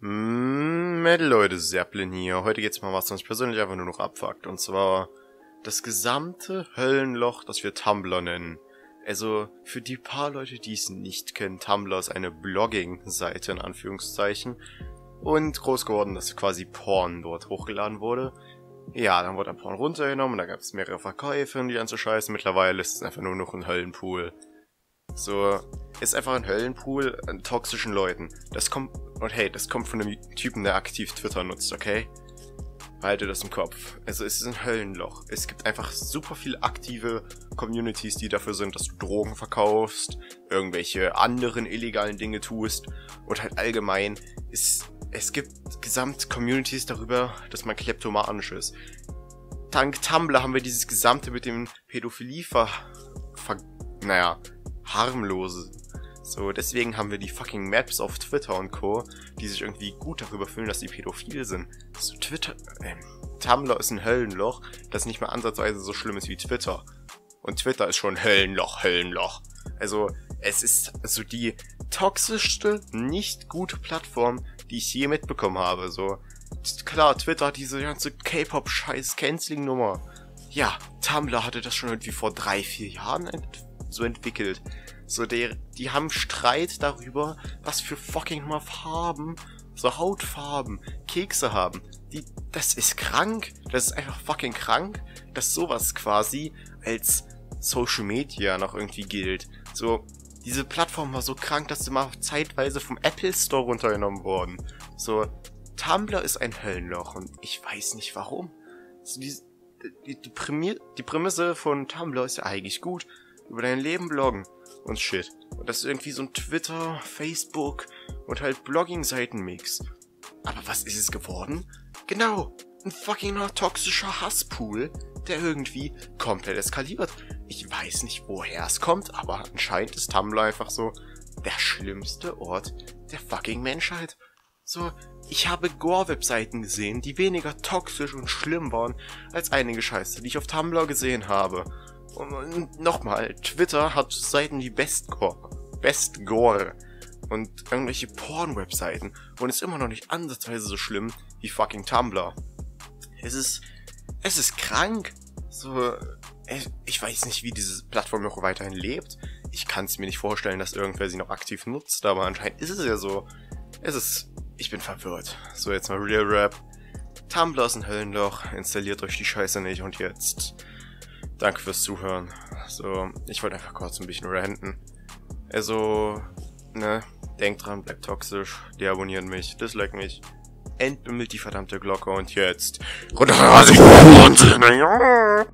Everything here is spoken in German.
Leute, Zeppelin hier. Heute geht's mal was uns persönlich einfach nur noch abfuckt. Und zwar das gesamte Höllenloch, das wir Tumblr nennen. Also, für die paar Leute, die es nicht kennen, Tumblr ist eine Blogging-Seite in Anführungszeichen. Und groß geworden, dass quasi Porn dort hochgeladen wurde. Ja, dann wurde ein Porn runtergenommen, da gab es mehrere Verkäufe und die ganze Scheiße. Mittlerweile ist es einfach nur noch ein Höllenpool. So, ist einfach ein Höllenpool an toxischen Leuten. Das kommt von einem Typen, der aktiv Twitter nutzt, okay? Behalte das im Kopf. Also es ist ein Höllenloch. Es gibt einfach super viele aktive Communities, die dafür sind, dass du Drogen verkaufst, irgendwelche anderen illegalen Dinge tust und halt allgemein es gibt Gesamt-Communities darüber, dass man kleptomanisch ist. Dank Tumblr haben wir dieses Gesamte mit dem Pädophilie harmlose. So, deswegen haben wir die fucking Maps auf Twitter und Co., die sich irgendwie gut darüber fühlen, dass die pädophil sind. So, Tumblr ist ein Höllenloch, das nicht mal ansatzweise so schlimm ist wie Twitter. Und Twitter ist schon Höllenloch. Also, es ist so die toxischste, nicht gute Plattform, die ich je mitbekommen habe. So, klar, Twitter hat diese ganze K-Pop-Scheiß-Canceling-Nummer. Ja, Tumblr hatte das schon irgendwie vor 3-4 Jahren so entwickelt. So, die haben Streit darüber, was für fucking mal Farben, so Hautfarben, Kekse haben. Das ist krank. Das ist einfach fucking krank, dass sowas quasi als Social Media noch irgendwie gilt. So, diese Plattform war so krank, dass sie mal zeitweise vom Apple Store runtergenommen wurden. So, Tumblr ist ein Höllenloch und ich weiß nicht warum. So, die Prämisse von Tumblr ist ja eigentlich gut. Über dein Leben bloggen und shit. Und das ist irgendwie so ein Twitter, Facebook und halt Blogging-Seiten-Mix. Aber was ist es geworden? Genau, ein fucking toxischer Hasspool, der irgendwie komplett eskaliert. Ich weiß nicht, woher es kommt, aber anscheinend ist Tumblr einfach so der schlimmste Ort der fucking Menschheit. So, ich habe Gore-Webseiten gesehen, die weniger toxisch und schlimm waren als einige Scheiße, die ich auf Tumblr gesehen habe. Und nochmal, Twitter hat Seiten wie Bestgore und irgendwelche Porn-Webseiten und ist immer noch nicht ansatzweise so schlimm wie fucking Tumblr. Es ist krank. So, ich weiß nicht, wie diese Plattform noch weiterhin lebt. Ich kann es mir nicht vorstellen, dass irgendwer sie noch aktiv nutzt, aber anscheinend ist es ja so. Ich bin verwirrt. So, jetzt mal Real Rap. Tumblr ist ein Höllenloch, installiert euch die Scheiße nicht und jetzt... Danke fürs Zuhören. So, ich wollte einfach kurz ein bisschen ranten. Also, denkt dran, bleibt toxisch, deabonniert mich, dislike mich, entbimmelt die verdammte Glocke und jetzt runter.